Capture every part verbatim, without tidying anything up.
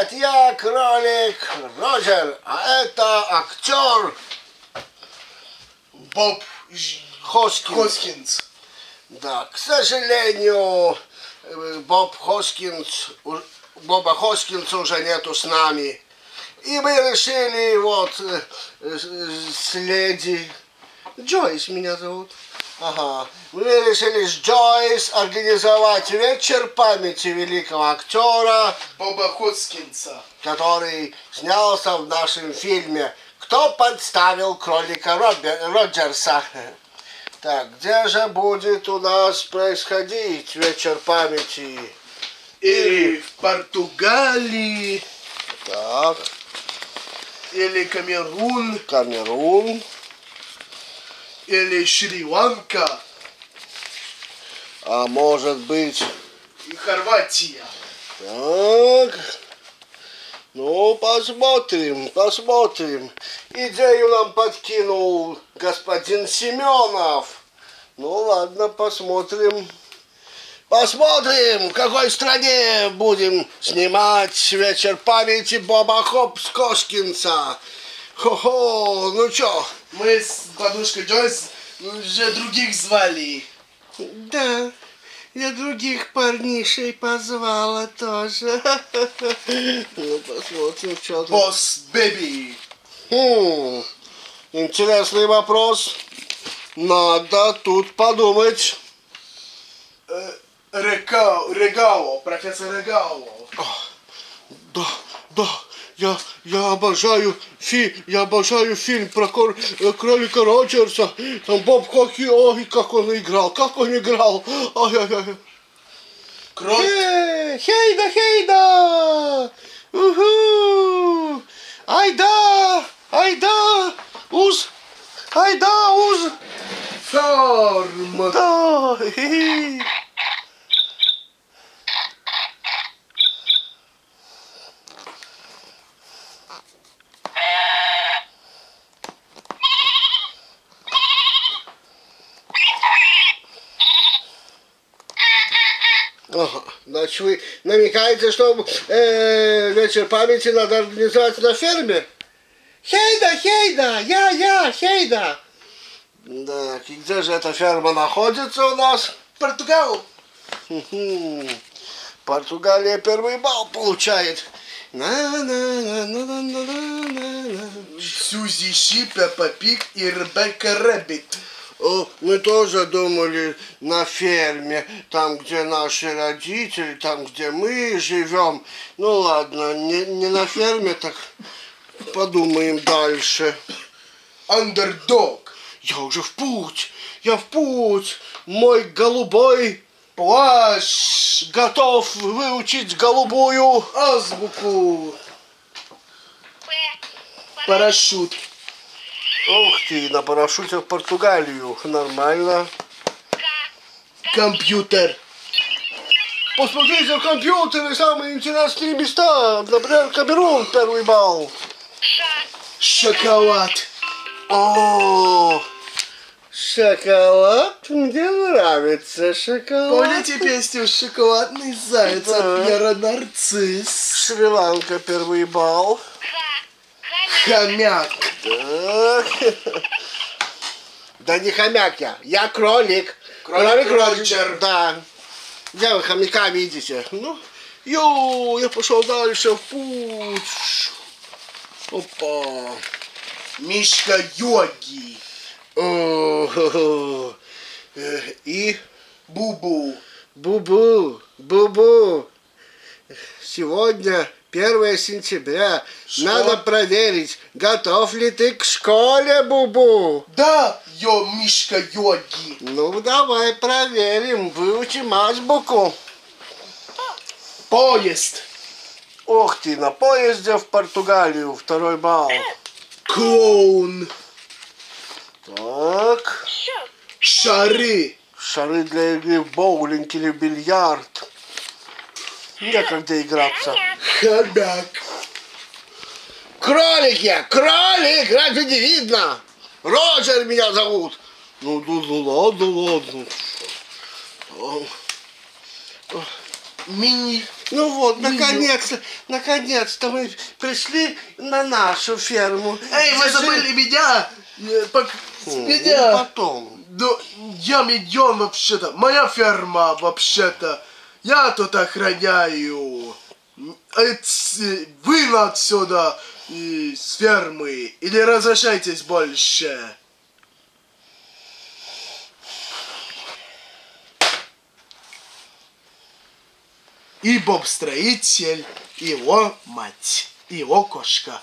привет! Я кролик Роджер, а это актер Боб Хоскинс. Хоскинс. Да, к сожалению, Боб Хоскинс, Боба Хоскинса уже нету с нами. И мы решили, вот, с леди Джойс меня зовут. Ага. Мы решили с Джойс организовать вечер памяти великого актера Боба Хоскинса, который снялся в нашем фильме «Кто подставил кролика Робер... Роджерса?». Так, где же будет у нас происходить вечер памяти? Или в Португалии, Так, или Камерун, Камерун. или Шри-Ланка А может быть... и Хорватия. Так... Ну, посмотрим, посмотрим. Идею нам подкинул господин Семенов. Ну, ладно, посмотрим. Посмотрим, в какой стране будем снимать вечер памяти Боба Хоскинса. Хо-хо, ну чё? Мы с подружкой Джойс уже других звали. Да, я других парнишей позвала тоже. Ну, посмотрим, что тут. Босс Бэби. Хм, интересный вопрос. Надо тут подумать. Э, Регау, Регау, профессор Регау. Да, да, я, я обожаю фи, я обожаю фильм про кор, кролика Роджерса. Там Боб Хоки, ой, как он играл, как он играл. Ай-яй-яй. Крот. Э, Хейда, хейда! Уху! Айда! Айда! Уз! Айда, уз! Форма. Да! хи-хи. Ага, значит, вы намекаете, что э, вечер памяти надо организовать на ферме? Хейда, Хейда, я, я, Хейда. Так, и где же эта ферма находится у нас? Португал. Хм, Португалия первый балл получает. На-на-на-на-на-на-на-на. Сьюзи Ши, Пеппа Пиг и Ребекка Рэббит. О, мы тоже думали на ферме, там, где наши родители, там, где мы живем. Ну ладно, не, не на ферме, так подумаем дальше. Андердог. Я уже в путь, я в путь. Мой голубой Плащ. готов выучить голубую Азбуку. Парашют. Ух ты, на парашюте в Португалию. Нормально. Компьютер. Посмотрите в компьютере самые интересные места. Например, Камерун, первый балл. Шоколад. О, шоколад? Мне нравится шоколад. Помните песню «Шоколадный заяц» Да. от Пьера Нарцисс? Шри-Ланка, первый балл. Хомяк. Так. Да не хомяк я, я кролик. Кролик Роджер. Роджер. Да. Где вы хомяка видите? Ну, ё, я пошел дальше в путь. Опа. Мишка Йоги. О, и Бубу. Бубу, Бубу. Сегодня первое сентября. Что? Надо проверить, готов ли ты к школе, Бубу. Да, ё, Мишка Йоги. Ну, давай проверим, выучим азбуку. Поезд. Ох ты, на поезде в Португалию, второй балл. Клоун. Так, Шары. шары для игры в боулинг или бильярд. Некогда играться. Хомяк. Кролик я, кролик, разве не видно? Роджер меня зовут. Ну, ну, ну ладно, ладно. Мини... Ну вот, наконец-то, наконец-то мы пришли на нашу ферму. Эй, вы Держи. забыли меня? Э, пок- Хм, Меня. ну, потом. Да, я миньон вообще-то. Моя ферма вообще-то. Я тут охраняю. Э, ц- Вы отсюда э, с фермы. Или разрешайтесь больше? И Боб-строитель, и его мать, и его кошка.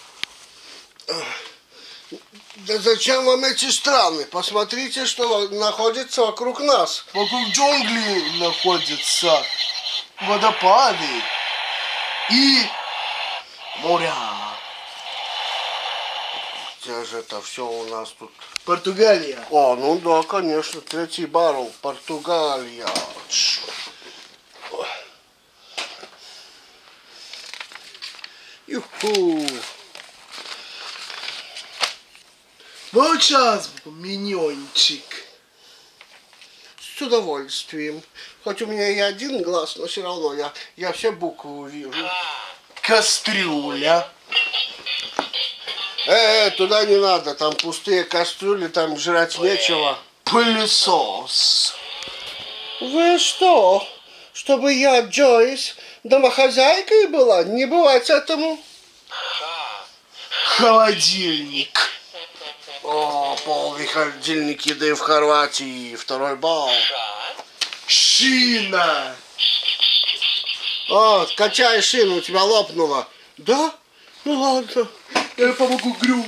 Да зачем вам эти страны? Посмотрите, что находится вокруг нас. Вокруг джунгли находятся водопады и моря. Где же это все у нас тут? Португалия. О, ну да, конечно, третий баррел, Португалия. Юху. Вот сейчас, миньончик. С удовольствием. Хоть у меня и один глаз, но все равно я, я все буквы вижу. Кастрюля. Э, туда не надо, там пустые кастрюли, там жрать нечего. Пылесос. Вы что? Чтобы я, Джойс, домохозяйкой была? Не бывать этому. Холодильник. О, полный холодильник еды в Хорватии, второй балл. Шина. О, качай шину, у тебя лопнула. Да? Ну ладно. Я помогу Грю.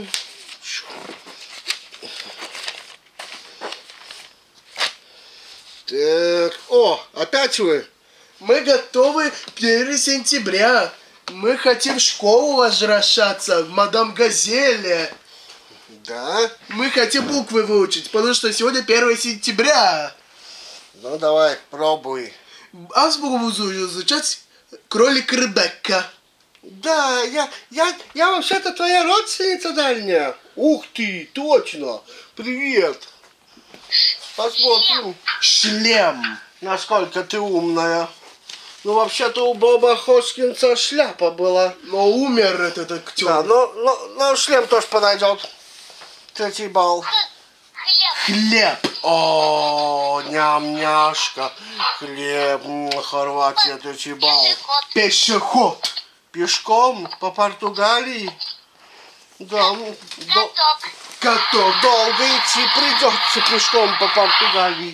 Так, о, опять вы? Мы готовы первого сентября. Мы хотим в школу возвращаться, в Мадам Газели. Да? Мы хотим буквы выучить, потому что сегодня первого сентября. Ну давай, пробуй. Азбуку буду изучать кролик Ребекка. Да, я, я, я вообще-то твоя родственница дальняя. Ух ты, точно. Привет. Посмотрим, Шлем. насколько ты умная. Ну, вообще-то у Боба Хоскинса шляпа была. Но умер этот актер. Да, но, но, но шлем тоже подойдет. Третий балл. Хлеб. О, ням-няшка. Хлеб, м, Хорватия, третий балл. Пешеход. Пешком по Португалии. Да, м, до- Каток. долго идти придется пешком по Португалии.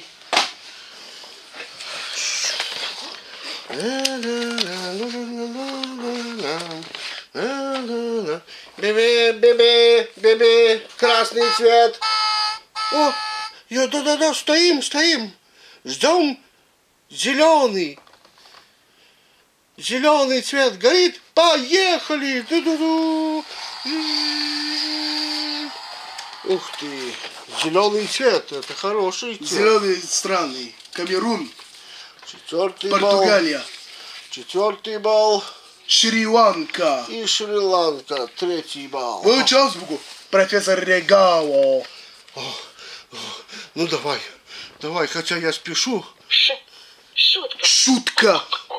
Бебе, бебе, бебе, красный цвет. О, я, да-да-да, стоим, стоим. Ждем зеленый. Зеленый цвет горит. Поехали. Ду-ду-ду. Ух ты. Зеленый цвет. Это хороший цвет. Зеленые страны. Камерун. Четвертый балл. Португалия. Четвертый балл. Шри-Ланка. И Шри-Ланка. Третий балл. Выучи азбуку. Профессор Регао. Ну давай. Давай, хотя я спешу. Ш. Шутка. Шутка.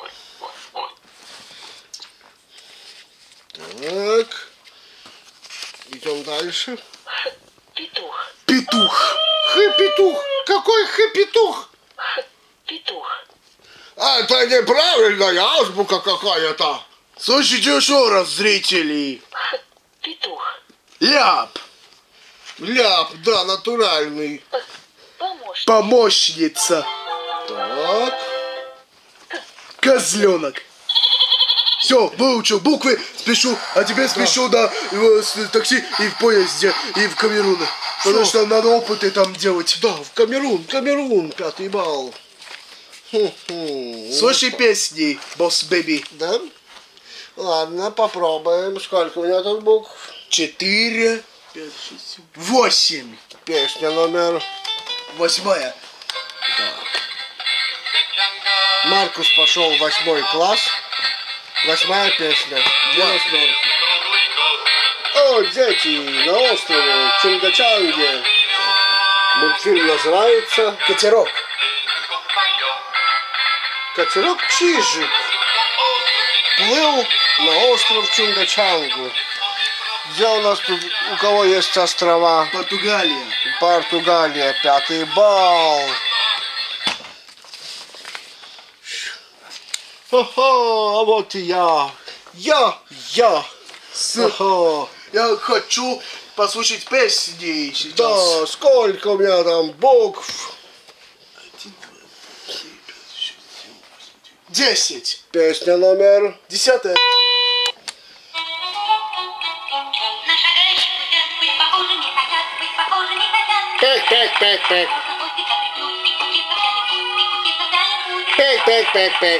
Так. Идем дальше. Х. Петух. Петух. Х-петух. Какой х-петух? Х. Петух. А, это неправильная азбука какая-то. Слушайте еще раз, зрители. Х. Петух. Ляп. Ляп, да, натуральный. П. Помощник. Помощница. Так. Козленок. Все, выучил буквы, спешу, а теперь спешу на э, с- такси и в поезде, и в Камерун. Потому Шо? что надо опыты там делать. Да, в Камерун, Камерун, пятый балл. Хм-хм. Слушай песни, Босс Бэби. Да? Ладно, попробуем. Сколько у меня тут букв? Четыре, пять, шесть, семь, восемь. Песня номер... Восьмая. Маркус пошел в восьмой класс. Восьмая песня. Две восьмерки. О, дети, на острове Чунгачанге. Мультфильм называется Катерок. «Катерок Чижик». плыл на остров Чунгачангу. Где у нас тут, у кого есть острова? Португалия. Португалия, пятый балл. Хо-хо, а вот и я. Я, я. Хо-хо. Я хочу послушать песни сейчас. Да, сколько у меня там букв? Десять. Песня номер. Десятая. Пять, пять, пять, пять. Пять, пять, пять, пять.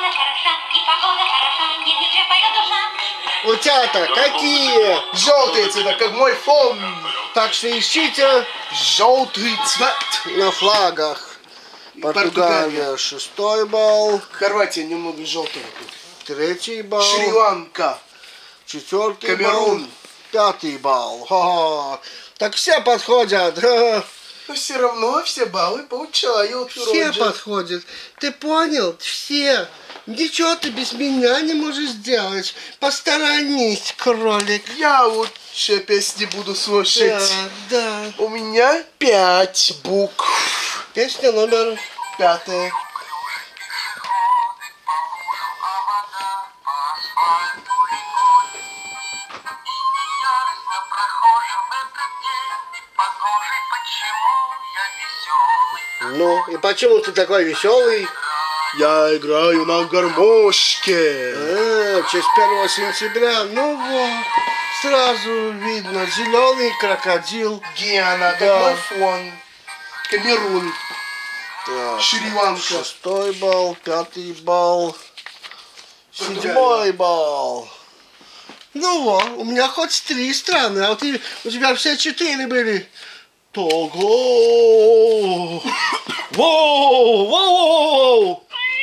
У тебя-то какие? Желтые цвета, как мой фон. Так что ищите Желтый цвет. на флагах. Португалия, шестой балл. Хорватия немного желтого. Третий балл. Шри-Ланка. Четвертый Камерун. балл. Пятый балл. Ха-ха. Так все подходят. Но все равно все баллы получают. Все Роджер. подходят. Ты понял? Все. Ничего ты без меня не можешь сделать. Посторонись, кролик. Я лучше песни буду слушать. Да, да. У меня пять букв. Песня номер. Пятая. Ну, и почему ты такой веселый? Я играю на гармошке. А, в честь первого сентября. Ну вот, сразу видно. Зеленый крокодил. Гена, Да. какой фон? Камерун. Так, Шри-Ланка. шестой балл, пятый балл, Португалия. седьмой балл. Ну вот, у меня хоть три страны, а у, ты, у тебя все четыре были. Того. Воу, воу,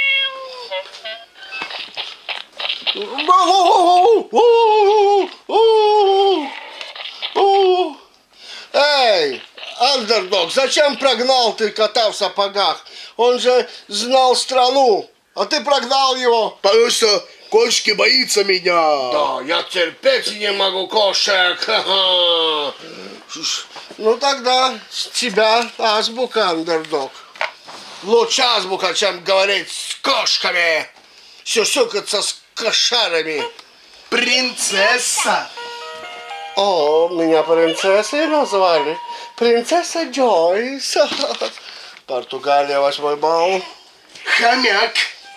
воу, воу, воу, воу. Эй, андердог, зачем прогнал ты кота в сапогах? Он же знал страну, а ты прогнал его. Потому что кошки боится меня. Да, я терпеть не могу кошек. Ха-ха. Ну тогда с тебя азбука, андердог. Лучше азбука, чем говорить с кошками, сюсюкаться с кошарами. Принцесса. О, меня принцессой назвали. Принцесса Джойс. Португалия, восьмой балл. Хомяк.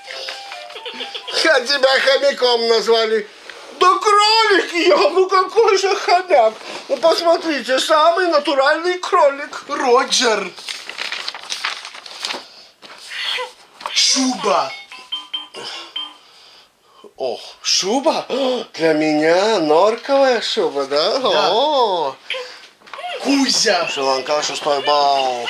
А тебя хомяком назвали. Да кролик я, ну какой же хомяк. Ну посмотрите, самый натуральный кролик. Роджер. Шуба. О, шуба? Для меня норковая шуба, да? Да. О, Кузя. Шри-Ланка, шестой балл.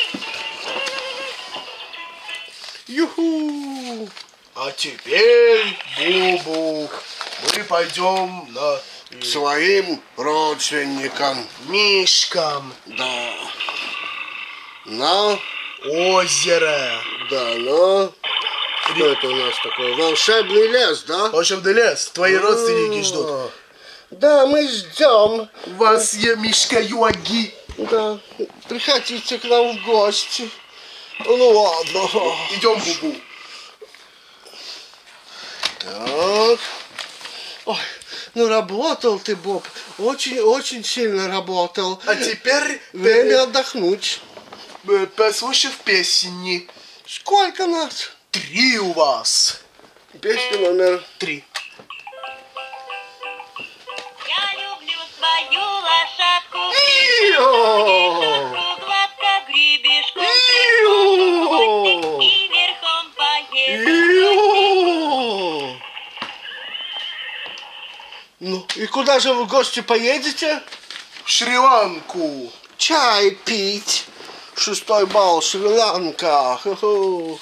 Юху. А теперь, Бубу, мы пойдем на К своим родственникам. Мишкам. Да. На, Озеро. да, на. Что это у нас такое? Волшебный лес, да? Волшебный лес. Твои родственники ждут. Да, мы ждем. У вас есть Мишка Юаги. Да, приходите к нам в гости. Ну ладно. Идем, Бубу. Так. Ой, ну работал ты, Боб. Очень-очень сильно работал. А теперь Время отдохнуть. э, послушай песни. Сколько нас? Три у вас. Песня номер. Три. Я люблю свою лошадку, Ио! гладко гребешком Ио! и верхом поеду. Ио! Ну, и куда же вы в гости поедете? В Шри-Ланку. Чай пить. Шестой балл, Шри-Ланка. Ху-ху.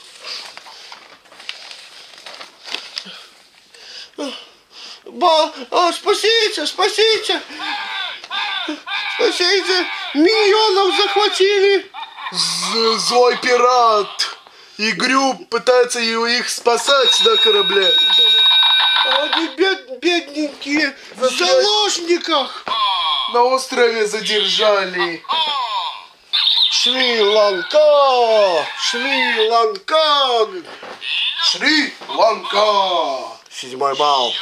Ба, а, спасите, спасите. Спасите, миньонов захватили. З- злой пират. И Грю пытается его- их спасать на корабле. Они бедненькие, в заложниках. На острове задержали. Шри-Ланка, Шри-Ланка. Шри-Ланка. Седьмой балл.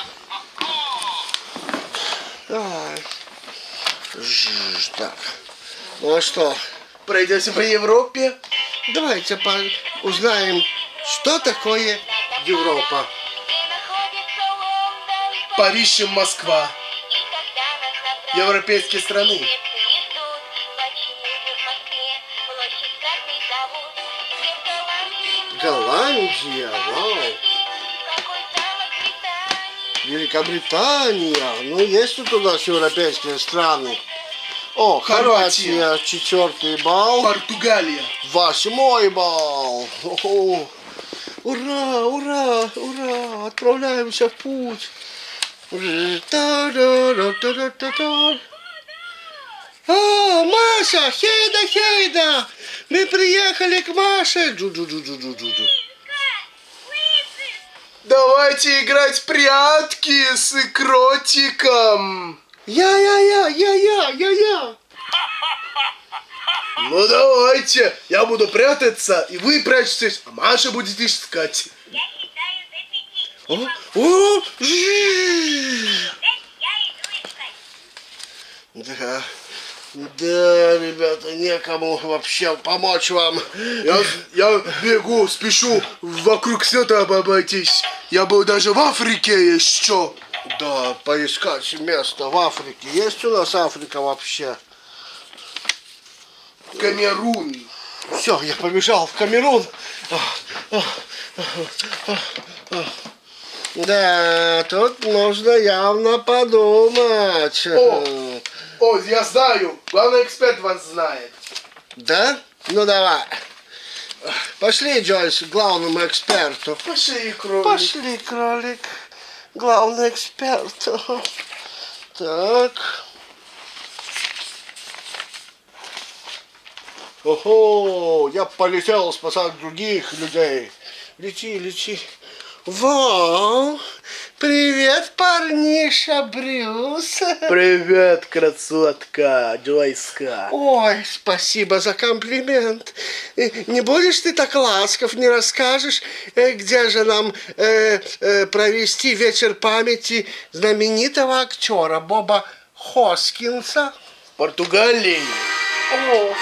Давай. Жж, так. Ну а что? Пройдемся по Европе. Давайте по- узнаем, что такое Европа. Париж и Москва. Европейские страны. Голландия, вау. Великобритания. Ну, есть тут у нас европейские страны. О, Хорватия. Хорватия, четвертый балл. Португалия. Восьмой балл. О-хо. Ура, ура, ура. Отправляемся в путь. Та-да-да-да-да-да-да. О, Маша, Хейда, Хейда. Мы приехали к Маше. Джу-джу-джу-джу-джу-джу. Давайте играть в прятки с кротиком. Я-я-я, я-я, я-я. Ну давайте, я буду прятаться, и вы прячетесь, а Маша будет искать. Я считаю до пяти. О, о, жжж. Я иду искать. Да, да, ребята, некому вообще помочь вам. Я, я бегу, спешу, вокруг света обойтись. Я был даже в Африке еще. Да, поискать место в Африке. Есть у нас Африка вообще? Камерун. Все, я побежал в Камерун. Да, тут нужно явно подумать. О, о, я знаю, главный эксперт вас знает. Да? Ну давай. Пошли, Джойс, к главному эксперту. Пошли, кролик. Пошли, кролик. Главный эксперт. Так. Ого, я полетел спасать других людей. Лети, лети. Вау! Привет, парниша Брюс. Привет, красотка Джойска. Ой, спасибо за комплимент. Э, Не будешь ты так ласков, не расскажешь, э, где же нам э, э, провести вечер памяти знаменитого актера Боба Хоскинса? Португалии. О.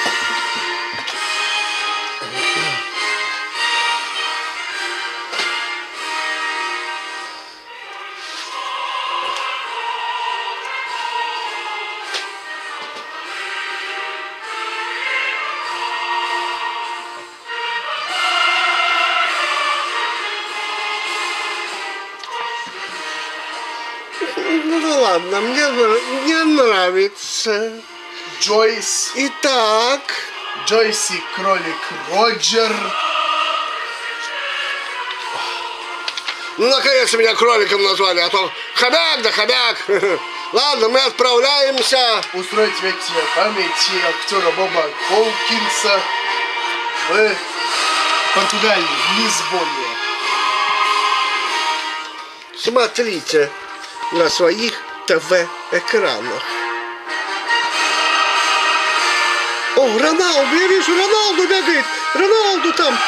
Ну ладно, мне, нра- мне нравится. Джойс. Итак, Джойси, кролик Роджер. ну наконец меня кроликом назвали, а то хомяк да хомяк. Ладно, мы отправляемся. Устроить вечер памяти актера Боба Холкинса в Португалии, в Лисбоне. Смотрите на своих ТВ-экранах. О, Роналду, я вижу, Роналду бегает. Роналду там.